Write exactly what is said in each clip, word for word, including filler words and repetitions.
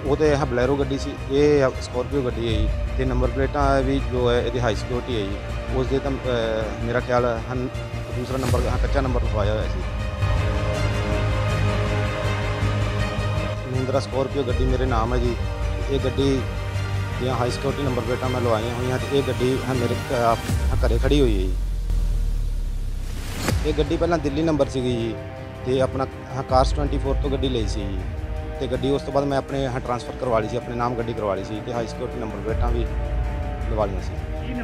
वो तो है बलैरो गड्डी सी, ये स्कॉर्पियो गड्डी है जी। ते नंबर प्लेटां भी जो है ये हाई सिक्योरिटी है जी। उस दे तो मेरा ख्याल है दूसरा नंबर हाँ कच्चा नंबर लिखवाया हुआ सी। महिंद्रा स्कॉर्पियो गड्डी मेरे नाम है जी। ये गड्डी ਦੀਆਂ हाई सिक्योरिटी नंबर प्लेटां मैं लवाई हुई हैं। ये गड्डी मेरे घरे खड़ी हुई है जी। ये गड्डी पहला दिल्ली नंबर सी जी, तो अपना कार्स ट्वेंटी फोर तो गड्डी ली सी जी। तो गड्डी उस तो बाद मैं अपने यहाँ ट्रांसफर करवा ली सी, अपने नाम गड्डी करवा ली सी, तो हाई सिक्योरिटी नंबर प्लेटां भी लवा ली सी।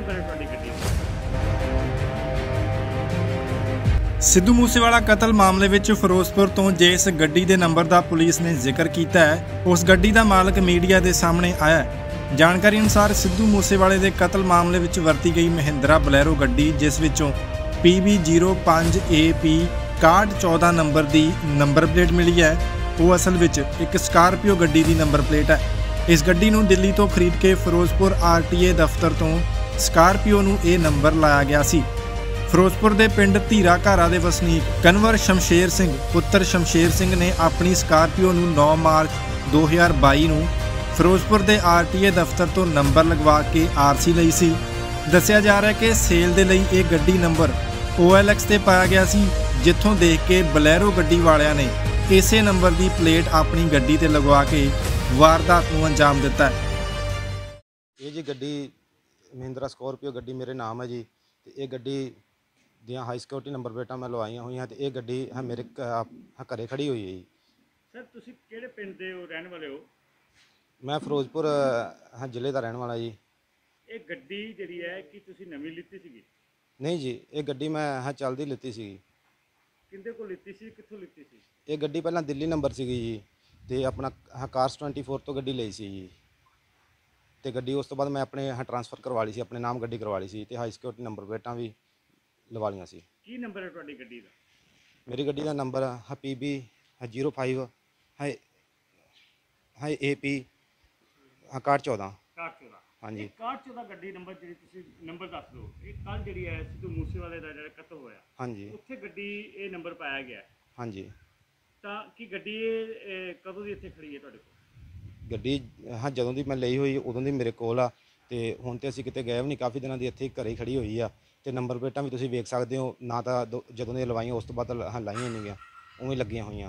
सिद्धू मूसेवाला कतल मामले ਵਿੱਚ ਫਿਰੋਜ਼ਪੁਰ ਤੋਂ ਜਿਸ ਗੱਡੀ ਦੇ ਨੰਬਰ ਦਾ ਪੁਲਿਸ ਨੇ ਜ਼ਿਕਰ ਕੀਤਾ ਹੈ, ਉਸ ਗੱਡੀ ਦਾ ਮਾਲਕ ਮੀਡੀਆ ਦੇ ਸਾਹਮਣੇ ਆਇਆ ਹੈ। ਜਾਣਕਾਰੀ ਅਨੁਸਾਰ ਸਿੱਧੂ ਮੂਸੇਵਾਲੇ ਦੇ ਕਤਲ ਮਾਮਲੇ ਵਿੱਚ ਵਰਤੀ ਗਈ ਮਹਿੰਦਰਾ ਬਲੈਰੋ ਗੱਡੀ, ਜਿਸ ਵਿੱਚੋਂ ਪੀ ਬੀ ਜ਼ੀਰੋ ਪੰਜ ਏ ਪੀ ਇਕਾਹਠ ਚੌਦਾਂ ਨੰਬਰ ਦੀ ਨੰਬਰ ਪਲੇਟ ਮਿਲੀ ਹੈ, ਉਹ ਅਸਲ ਵਿੱਚ ਇੱਕ ਸਕਾਰਪੀਓ ਗੱਡੀ ਦੀ ਨੰਬਰ ਪਲੇਟ ਹੈ। ਇਸ ਗੱਡੀ ਨੂੰ ਦਿੱਲੀ ਤੋਂ ਖਰੀਦ ਕੇ ਫਿਰੋਜ਼ਪੁਰ ਆਰ ਟੀ ਏ ਦਫ਼ਤਰ ਤੋਂ ਸਕਾਰਪੀਓ ਨੂੰ ਇਹ ਨੰਬਰ ਲਾਇਆ ਗਿਆ ਸੀ। ਫਿਰੋਜ਼ਪੁਰ ਦੇ ਪਿੰਡ ਧੀਰਾ ਘਾਰਾ ਦੇ ਵਸਨੀਕ ਕਨਵਰ ਸ਼ਮਸ਼ੇਰ ਸਿੰਘ ਪੁੱਤਰ ਸ਼ਮਸ਼ੇਰ ਸਿੰਘ ਨੇ ਆਪਣੀ ਸਕਾਰਪੀਓ ਨੂੰ ਨੌਂ ਮਾਰਚ ਦੋ ਹਜ਼ਾਰ ਬਾਈ ਨੂੰ Firozpur they are T A ਦਫ਼ਤਰ ਤੋਂ ਨੰਬਰ ਲਗਵਾ ਕੇ ਆਰ ਸੀ ਲਈ ਸੀ। ਦੱਸਿਆ ਜਾ ਰਿਹਾ ਕਿ ਸੇਲ ਦੇ ਲਈ ਇਹ ਗੱਡੀ ਨੰਬਰ ਓ ਐਲ ਐਕਸ ਤੇ ਪਾਇਆ ਗਿਆ ਸੀ, ਜਿੱਥੋਂ ਦੇਖ ਕੇ ਬਲੈਰੋ ਗੱਡੀ ਵਾਲਿਆਂ ਨੇ ਇਸੇ ਨੰਬਰ ਦੀ ਪਲੇਟ ਆਪਣੀ ਗੱਡੀ ਤੇ ਲਗਵਾ ਕੇ ਵਾਰਦਾਤ ਨੂੰ ਅੰਜਾਮ ਦਿੱਤਾ ਹੈ। ਇਹ ਜੀ ਗੱਡੀ ਮਹਿੰਦਰਾ ਸਕੋਰਪੀਓ ਗੱਡੀ ਮੇਰੇ ਨਾਮ ਹੈ ਜੀ। ਤੇ ਇਹ ਗੱਡੀ ਦੀਆਂ ਹਾਈ ਸਿਕਿਉਰਿਟੀ ਨੰਬਰ ਪਲੇਟਾਂ ਮੈਂ ਲਵਾਈਆਂ ਹੋਈਆਂ, ਤੇ ਇਹ ਗੱਡੀ ਮੇਰੇ ਘਰੇ ਖੜੀ ਹੋਈ ਹੈ ਜੀ। ਸਰ ਤੁਸੀਂ ਕਿਹੜੇ ਪਿੰਡ ਦੇ ਹੋ, ਰਹਿਣ ਵਾਲੇ ਹੋ? ਮੈਂ ਫਿਰੋਜ਼ਪੁਰ ਹਾਂ ਜ਼ਿਲ੍ਹੇ ਦਾ ਰਹਿਣ ਵਾਲਾ ਜੀ। ਇਹ ਗੱਡੀ ਜਿਹੜੀ ਹੈ ਕਿ ਤੁਸੀਂ ਨਵੀਂ ਲਿੱਤੀ ਸੀਗੀ? ਨਹੀਂ ਜੀ, ਇਹ ਗੱਡੀ ਮੈਂ ਹਾਂ ਚੱਲਦੀ ਲਿੱਤੀ ਸੀਗੀ। ਕਿੰਦੇ ਕੋਲ ਲਿੱਤੀ ਸੀ, ਕਿੱਥੋਂ ਲਿੱਤੀ ਸੀ? ਇਹ ਗੱਡੀ ਪਹਿਲਾਂ ਦਿੱਲੀ ਨੰਬਰ ਸੀਗੀ ਜੀ, ਤੇ ਆਪਣਾ ਹਾਂ ਕਾਰਸ ਟਵੈਂਟੀ ਫੋਰ ਤੋਂ ਗੱਡੀ ਲਈ ਸੀ ਜੀ। ਤੇ ਗੱਡੀ ਉਸ ਤੋਂ ਬਾਅਦ ਮੈਂ ਆਪਣੇ ਹਾਂ ਟਰਾਂਸਫਰ ਕਰਵਾ ਲਈ ਸੀ, ਆਪਣੇ ਨਾਮ ਗੱਡੀ ਕਰਵਾ ਲਈ ਸੀ, ਤੇ ਹਾਈ ਸਿਕਿਉਰਿਟੀ ਨੰਬਰ ਪਲੇਟਾਂ ਵੀ ਲਵਾ ਲਈਆਂ ਸੀ। ਕੀ ਨੰਬਰ ਹੈ ਤੁਹਾਡੀ ਗੱਡੀ ਦਾ? ਮੇਰੀ ਗੱਡੀ ਦਾ ਨੰਬਰ ਹੈ ਪੀ ਬੀ ਜ਼ੀਰੋ ਫਾਈਵ ਹੈ ਹੈ ਏ ਪੀ ਇਕਾਹਠ ਚੌਦਾਂ। ਇਕਾਹਠ ਚੌਦਾਂ ਹਾਂਜੀ। ਇਕਾਹਠ ਚੌਦਾਂ ਗੱਡੀ ਨੰਬਰ ਜਿਹੜੀ ਤੁਸੀਂ ਨੰਬਰ ਦੱਸ ਦਿਓ। ਇਹ ਕੱਲ੍ਹ ਜਿਹੜੀ ਹੈ ਸਿੱਧੂ ਮੂਸੇਵਾਲੇ ਦਾ ਜਿਹੜਾ ਕਤਲ ਹੋਇਆ, ਹਾਂਜੀ, ਉੱਥੇ ਗੱਡੀ ਇਹ ਨੰਬਰ ਪਾਇਆ ਗਿਆ। ਹਾਂਜੀ। ਤਾਂ ਕੀ ਗੱਡੀ ਇਹ ਕਦੋਂ ਦੀ ਇੱਥੇ ਖੜੀ ਹੈ ਤੁਹਾਡੇ ਕੋਲ? ਗੱਡੀ ਹਾਂ ਜਦੋਂ ਦੀ ਮੈਂ ਲਈ ਹੋਈ ਉਦੋਂ ਦੀ ਮੇਰੇ ਕੋਲ ਆ, ਤੇ ਹੁਣ ਤੇ ਅਸੀਂ ਕਿਤੇ ਗਏ ਵੀ ਨਹੀਂ, ਕਾਫੀ ਦਿਨਾਂ ਦੀ ਇੱਥੇ ਘਰੇ ਖੜੀ ਹੋਈ ਆ। ਤੇ ਨੰਬਰ ਪਲੇਟਾਂ ਵੀ ਤੁਸੀਂ ਵੇਖ ਸਕਦੇ ਹੋ, ਨਾ ਤਾਂ ਜਦੋਂ ਦੀਆਂ ਲਵਾਈਆਂ ਉਸ ਤੋਂ ਬਾਅਦ ਹਾਂ ਲਾਈਆਂ ਨਹੀਂ ਗਈਆਂ, ਉਵੇਂ ਲੱਗੀਆਂ ਹੋਈਆਂ।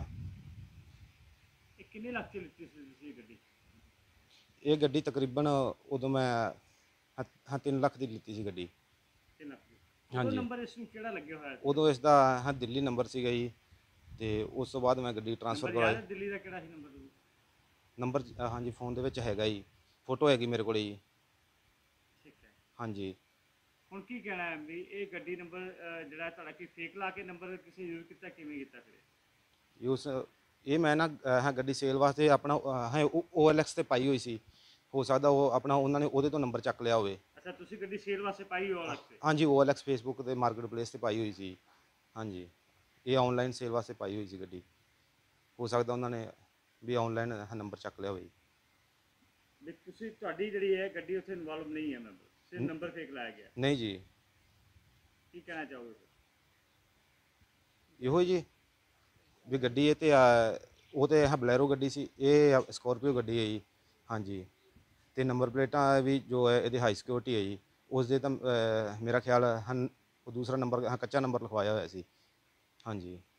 ਇਹ ਕਿੰਨੇ ਲੱਖ 'ਚ ਲਿੱਤੀ ਸੀ ਤੁਸੀਂ ਇਹ ਗੱਡੀ? ਇਹ ਗੱਡੀ ਤਕਰੀਬਨ ਉਦੋਂ ਮੈਂ ਹਾਂ ਤਿੰਨ ਲੱਖ ਦੀ ਲਿੱਤੀ ਸੀ ਗੱਡੀ। ਤਿੰਨ ਲੱਖ ਦੀ? ਹਾਂਜੀ। ਨੰਬਰ ਇਸ ਨੂੰ ਕਿਹੜਾ ਲੱਗਿਆ ਹੋਇਆ? ਉਦੋਂ ਇਸ ਦਾ ਹਾਂ ਦਿੱਲੀ ਨੰਬਰ ਸੀਗਾ ਜੀ, ਤੇ ਉਸ ਤੋਂ ਬਾਅਦ ਮੈਂ ਗੱਡੀ ਟਰਾਂਸਫਰ ਕਰਵਾਈ। ਦਿੱਲੀ ਦਾ ਕਿਹੜਾ ਸੀ ਨੰਬਰ? ਨੰਬਰ ਹਾਂਜੀ ਫੋਨ ਦੇ ਵਿੱਚ ਹੈਗਾ ਜੀ, ਫੋਟੋ ਹੈਗੀ ਮੇਰੇ ਕੋਲ ਜੀ। ਠੀਕ ਹੈ। ਹਾਂਜੀ। ਹੁਣ ਕੀ ਕਹਿਣਾ ਹੈ ਵੀ ਇਹ ਗੱਡੀ ਨੰਬਰ ਜਿਹੜਾ ਤੁਹਾਡਾ ਕੀ ਫੇਕ ਲਾ ਕੇ ਨੰਬਰ ਕਿਸੇ ਯੂਜ਼ ਕੀਤਾ, ਕਿਵੇਂ ਕੀਤਾ ਫਿਰ? ਯੂਜ਼ ਇਹ ਮੈਂ ਨਾ ਹਾਂ ਗੱਡੀ ਸੇਲ ਵਾਸਤੇ ਆਪਣਾ ਹਾਂ ਓ ਐਲ ਐਕਸ ਤੇ ਪਾਈ ਹੋਈ ਸੀ, ਹੋ ਸਕਦਾ ਉਹ ਆਪਣਾ ਉਹਨਾਂ ਨੇ ਉਹਦੇ ਤੋਂ ਨੰਬਰ ਚੱਕ ਲਿਆ ਹੋਵੇ। ਅੱਛਾ, ਤੁਸੀਂ ਗੱਡੀ ਸੇਲ ਵਾਸਤੇ ਪਾਈ ਓ ਐਲ ਐਕਸ ਤੇ? ਹਾਂਜੀ, ਓ ਐਲ ਐਕਸ ਫੇਸਬੁੱਕ ਤੇ ਮਾਰਕੀਟ ਪਲੇਸ ਤੇ ਪਾਈ ਹੋਈ ਸੀ। ਹਾਂਜੀ, ਇਹ ਆਨਲਾਈਨ ਸੇਲ ਵਾਸਤੇ ਪਾਈ ਹੋਈ ਸੀ ਗੱਡੀ, ਹੋ ਸਕਦਾ ਉਹਨਾਂ ਨੇ ਵੀ ਆਨਲਾਈਨ ਨੰਬਰ ਚੱਕ ਲਿਆ ਹੋਵੇ। ਵੀ ਤੁਸੀਂ ਤੁਹਾਡੀ ਜਿਹੜੀ ਹੈ ਗੱਡੀ ਉੱਥੇ ਇਨਵੋਲਵ ਨਹੀਂ ਹੈ ਮੈਂਬਰ, ਸਿਰਫ ਨੰਬਰ ਫੇਕ ਲਾਇਆ ਗਿਆ? ਨਹੀਂ ਜੀ। ਕੀ ਕਹਿਣਾ ਚਾਹੋਗੇ? ਇਹੋ ਜੀ ਵੀ ਗੱਡੀ ਇਹ ਤੇ ਉਹ ਤੇ ਹੈ ਬਲੈਰੋ ਗੱਡੀ ਸੀ, ਇਹ ਸਕੋਰਪੀਓ ਗੱਡੀ ਹੈ ਜੀ। ਹਾਂਜੀ, ਤੇ ਨੰਬਰ ਪਲੇਟਾਂ ਵੀ ਜੋ ਹੈ ਇਹਦੀ ਹਾਈ ਸਿਕਿਉਰਿਟੀ ਹੈ ਜੀ। ਉਸ ਦੇ ਤਾਂ ਮੇਰਾ ਖਿਆਲ ਹਨ ਦੂਸਰਾ ਨੰਬਰ ਹਾਂ ਕੱਚਾ ਨੰਬਰ ਲਿਖਵਾਇਆ ਹੋਇਆ ਸੀ। ਹਾਂਜੀ।